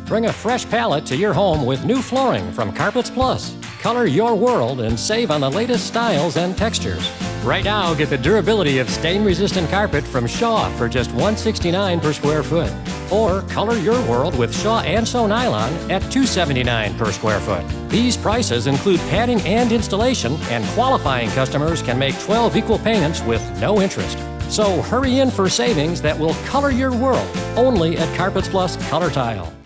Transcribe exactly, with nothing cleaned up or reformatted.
Bring a fresh palette to your home with new flooring from CarpetsPlus. Color your world and save on the latest styles and textures. Right now, get the durability of stain-resistant carpet from Shaw for just one hundred sixty-nine dollars per square foot. Or color your world with Shaw Anso Nylon at two hundred seventy-nine dollars per square foot. These prices include padding and installation, and qualifying customers can make twelve equal payments with no interest. So hurry in for savings that will color your world, only at CarpetsPlus Color Tile.